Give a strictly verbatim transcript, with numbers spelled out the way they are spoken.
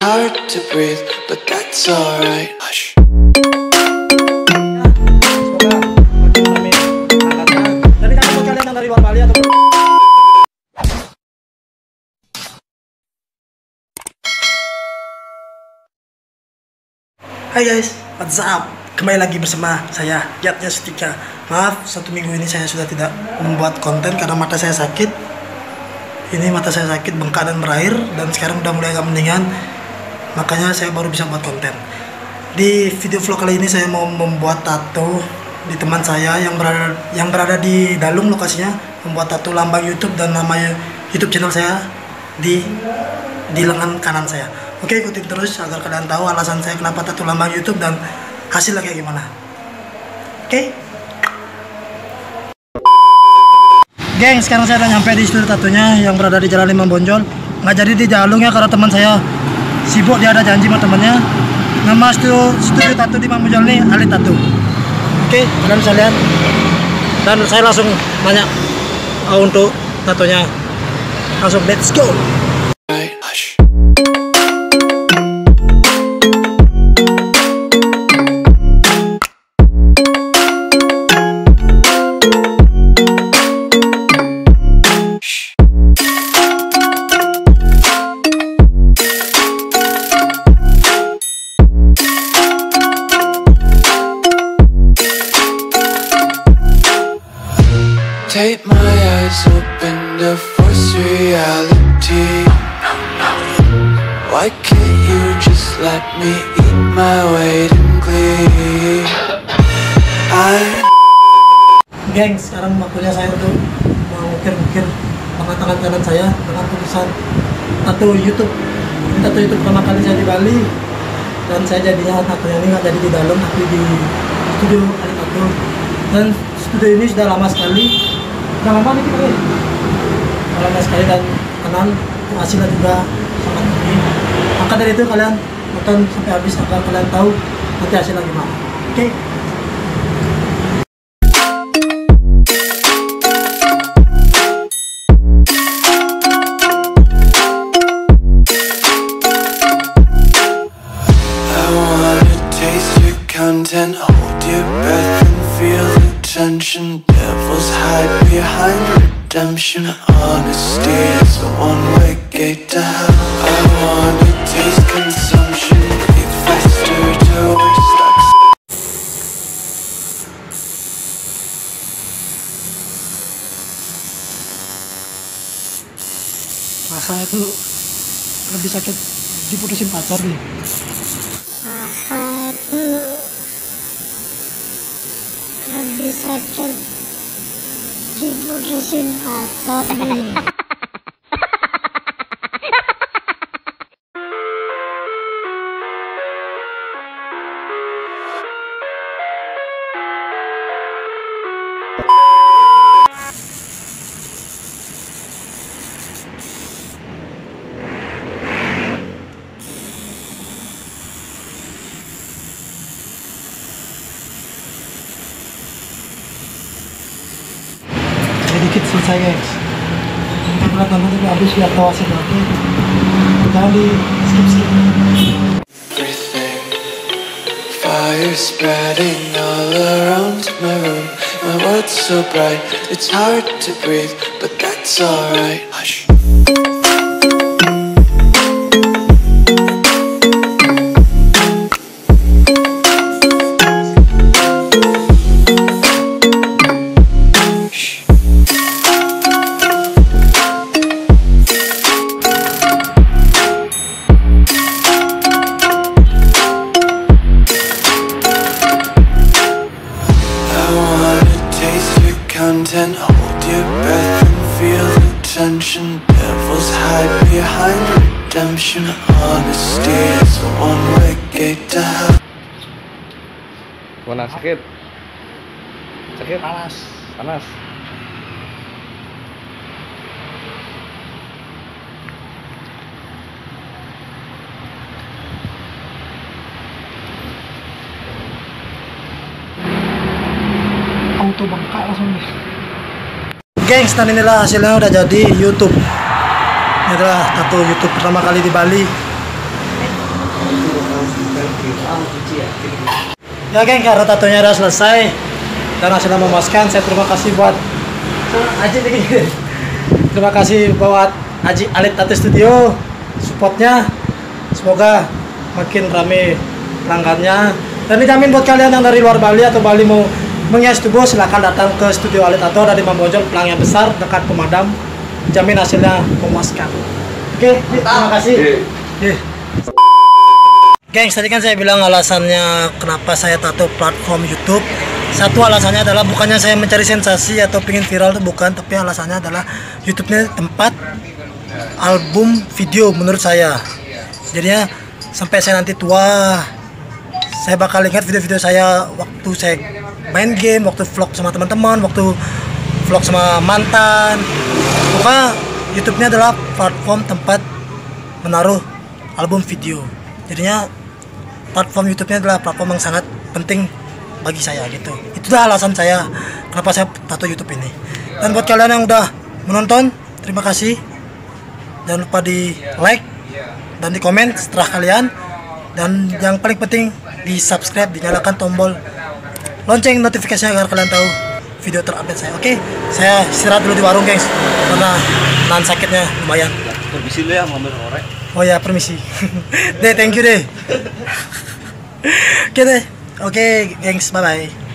hard to breathe, but that's alright. Hush. Hai guys, what's up? Kembali lagi bersama saya, Yatnya Setika. Maaf, satu minggu ini saya sudah tidak membuat konten karena mata saya sakit. Ini mata saya sakit, bengkak dan berair, dan sekarang udah mulai agak mendingan. Makanya saya baru bisa buat konten. Di video vlog kali ini saya mau membuat tato di teman saya yang berada yang berada di Dalung lokasinya, membuat tato lambang YouTube dan nama YouTube channel saya di di lengan kanan saya. Oke, ikutin terus agar kalian tahu alasan saya kenapa tato lambang YouTube dan hasilnya kayak gimana. Oke. Geng, sekarang saya udah nyampe di studio tatonya yang berada di Jalan Imam Bonjol. Nggak jadi di Jalung ya karena teman saya sibuk, dia ada janji sama temannya. Nama studio studio tato di Imam Bonjol ini Ali Tato. Oke, kalian bisa lihat. Dan saya langsung banyak uh, untuk tatonya. Langsung let's go. Hush. Take my eyes open to force reality. Why can't you just let me eat my weight in glee? I Geng, sekarang waktunya saya untuk mengukir-ukir tangan tangan kanan saya dengan tulisan tato YouTube. Ini tato YouTube pertama kali saya di Bali, dan saya jadinya tatonya ini nggak jadi di dalam tapi di studio Ali Tato. Dan studio ini sudah lama sekali. Udah lama nih kita ya? Udah lama sekali dan kenal, hasilnya juga sangat tinggi. Maka dari itu kalian tonton sampai habis agar kalian tahu nanti hasilnya gimana. Oke? Okay? I wanna taste your content, hold your breath and feel the tension. Devils hide behind redemption. Honesty is a one-way gate to hell. I wanna taste consumption, breathe faster to worse. Rasanya tuh lebih sakit diputusin pacar nih. Rasanya tuh lebih sakit diputusin pacar nih. Sedikit selesai guys. Kita berat nonton sampai habis biar tahu hasil nanti. Jangan di skip skip. Everything, fire spreading all around my room. My world's so bright, it's hard to breathe, but that's alright. Hush. Content, hold your breath and feel the tension. Devils hide behind redemption. Honesty is a one-way gate to hell. Mana sakit? Sakit? Panas. Panas. Auto bengkak langsung nih. Gengs, dan inilah hasilnya udah jadi YouTube. Ini adalah tato YouTube pertama kali di Bali. Ya geng, karena tatonya udah selesai dan hasilnya memuaskan, saya terima kasih buat Aji nih. Terima kasih buat Aji Alit Tattoo Studio supportnya. Semoga makin rame pelanggannya. Dan dijamin buat kalian yang dari luar Bali atau Bali mau menghias tubuh, silahkan datang ke studio Alit Tattoo, ada di Mambojol, Pelang yang besar dekat pemadam. Jamin hasilnya memuaskan. Oke, terima kasih. Yeah. Gengs, tadi kan saya bilang alasannya kenapa saya tato platform YouTube. Satu alasannya adalah bukannya saya mencari sensasi atau pengen viral, itu bukan, tapi alasannya adalah YouTube-nya tempat album video menurut saya. Jadinya sampai saya nanti tua, saya bakal ingat video-video saya waktu saya main game, waktu vlog sama teman-teman, waktu vlog sama mantan. Pokoknya YouTube-nya adalah platform tempat menaruh album video. Jadinya platform YouTube-nya adalah platform yang sangat penting bagi saya gitu. Itulah alasan saya kenapa saya tato YouTube ini. Dan buat kalian yang udah menonton, terima kasih. Jangan lupa di like dan di komen setelah kalian. Dan yang paling penting di subscribe, dinyalakan tombol lonceng notifikasinya agar kalian tahu video terupdate saya. Oke, saya istirahat dulu di warung guys karena nahan sakitnya lumayan. Permisi dulu ya, ngambil korek. Oh ya, permisi. Deh, thank you deh. Oke deh. Oke, gengs, bye bye.